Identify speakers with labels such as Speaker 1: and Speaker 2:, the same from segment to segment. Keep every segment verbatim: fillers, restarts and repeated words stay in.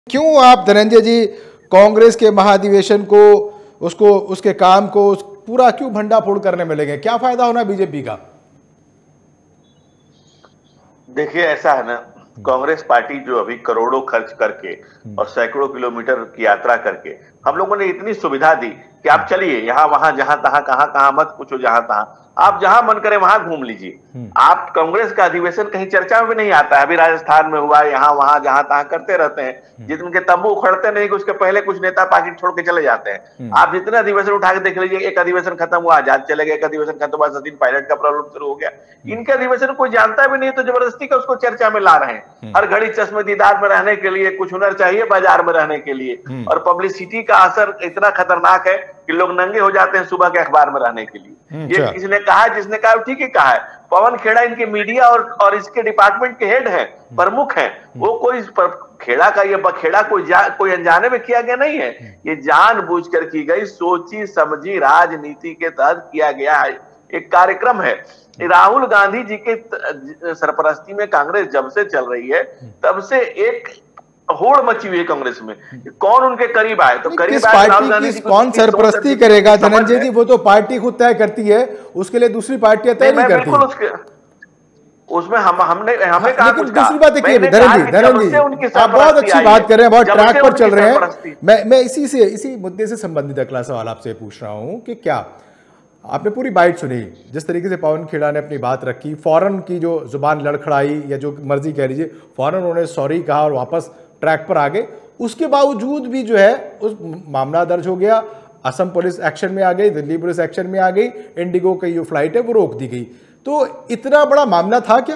Speaker 1: क्यों आप धनंजय जी कांग्रेस के महाधिवेशन को, उसको, उसके काम को उस पूरा क्यों भंडाफोड़ करने में लगे? क्या फायदा होना बीजेपी का?
Speaker 2: देखिए, ऐसा है ना, कांग्रेस पार्टी जो अभी करोड़ों खर्च करके और सैकड़ों किलोमीटर की यात्रा करके हम लोगों ने इतनी सुविधा दी कि आप चलिए यहां वहां जहां तहां, कहां कहां मत पूछो, जहां तहां आप जहां मन करे वहां घूम लीजिए। आप कांग्रेस का अधिवेशन कहीं चर्चा में भी नहीं आता है। अभी राजस्थान में हुआ, यहाँ वहां जहां तहां करते रहते हैं। जिनके तंबू उखड़ते नहीं, उसके पहले कुछ नेता पार्टी छोड़ के चले जाते हैं। आप जितने अधिवेशन उठा के देख लीजिए, एक अधिवेशन खत्म हुआ आजाद चले गए, एक अधिवेशन खत्म हुआ सचिन पायलट का प्रॉब्लम शुरू हो गया। इनके अधिवेशन कोई जानता भी नहीं, तो जबरदस्ती का उसको चर्चा में ला रहे हैं। हर घड़ी चश्मे दीदार में रहने के लिए कुछ हुनर चाहिए, बाजार में रहने के लिए, और पब्लिसिटी का असर इतना खतरनाक है कि लोग नंगे हो जाते हैं सुबह के अखबार में रहने के लिए। ये किसने कहा? जिसने कहा ठीक ही कहा है। पवन खेड़ा इनके मीडिया और और इसके डिपार्टमेंट के हेड हैं, प्रमुख हैं। वो कोई खेड़ा का ये खेड़ा कोई कोई अनजाने में किया गया नहीं है। ये जानबूझकर की गई, सोची समझी राजनीति के तहत किया गया एक कार्यक्रम है। राहुल गांधी जी के सरपरस्ती में कांग्रेस जब से चल रही है, तब से एक होड़ मची हुई है कांग्रेस में। कौन उनके करीब आए तो करीब आए राहुल गांधी जी,
Speaker 1: कौन सरपरस्ती करेगा धनंजय जी? वो तो पार्टी खुद तय करती है, उसके लिए दूसरी पार्टियां तय नहीं करती।
Speaker 2: बिल्कुल, उसके उसमें हम हमने हमें कहा कुछ
Speaker 1: दूसरी बात देखिए धनंजय जी, धनंजय जी आप बहुत अच्छी बात कर रहे हैं, बहुत ट्रैक पर चल रहे हैं। मैं मैं इसी से इसी मुद्दे से संबंधित अगला सवाल आपसे पूछ रहा हूं कि क्या आपने पूरी बाइट सुनी, जिस तरीके से पवन खेड़ा ने अपनी बात रखी, फौरन की जो जुबान लड़खड़ाई या जो मर्जी कह लीजिए, फौरन उन्होंने सॉरी कहा और वापस ट्रैक पर आ गए। उसके बावजूद भी जो है उस मामला दर्ज हो गया, असम पुलिस एक्शन में आ गई, दिल्ली पुलिस एक्शन में आ गई, इंडिगो की जो फ्लाइट है वो रोक दी गई। तो इतना बड़ा मामला था क्या?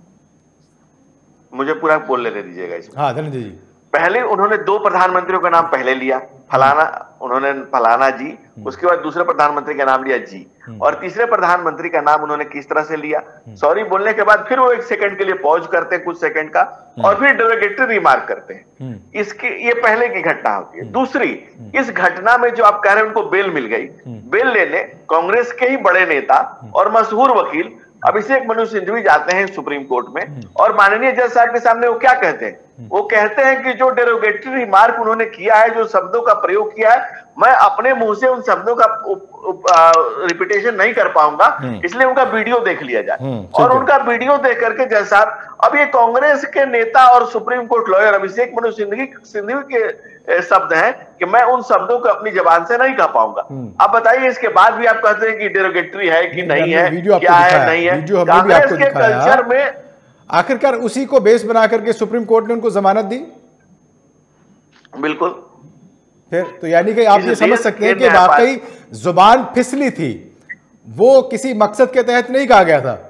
Speaker 2: मुझे पूरा बोलने दे दीजिएगा इसमें।
Speaker 1: हाँ धनंजय जी।
Speaker 2: पहले उन्होंने दो प्रधानमंत्रियों का नाम पहले लिया, फलाना, उन्होंने फलाना जी, उसके बाद दूसरे प्रधानमंत्री का नाम लिया जी, और तीसरे प्रधानमंत्री का नाम उन्होंने किस तरह से लिया। सॉरी बोलने के बाद फिर वो एक सेकंड के लिए पॉज करते हैं, कुछ सेकंड का, और फिर डेरोगेटरी रिमार्क करते हैं। इसकी ये पहले की घटना होती है। दूसरी, इस घटना में जो आप कह रहे हैं उनको बेल मिल गई, बेल लेने कांग्रेस के ही बड़े नेता और मशहूर वकील अभिषेक मनु सिंघवी जाते हैं सुप्रीम कोर्ट में, और माननीय जज साहब के सामने वो क्या कहते हैं? वो कहते हैं कि जो डेरोगेटरी रिमार्क उन्होंने किया है, जो शब्दों का प्रयोग किया है, मैं अपने मुंह से उन शब्दों का रिपीटेशन नहीं कर पाऊंगा, इसलिए उनका वीडियो देख लिया जाए। और उनका वीडियो देख करके जज साहब, अब ये कांग्रेस के नेता और supreme court lawyer Abhishek Manu Singhvi Singhvi के शब्द हैं कि मैं उन शब्दों को अपनी जबान से नहीं कह पाऊंगा। अब बताइए, इसके बाद भी आप कहते हैं कि डेरोगेटरी है कि नहीं है, क्या है नहीं है? कांग्रेस के कल्चर में
Speaker 1: आखिरकार उसी को बेस बना करके सुप्रीम कोर्ट ने उनको जमानत दी।
Speaker 2: बिल्कुल।
Speaker 1: फिर तो यानी कि आप ये समझ सकते हैं कि वाकई जुबान फिसली थी, वो किसी मकसद के तहत नहीं कहा गया था।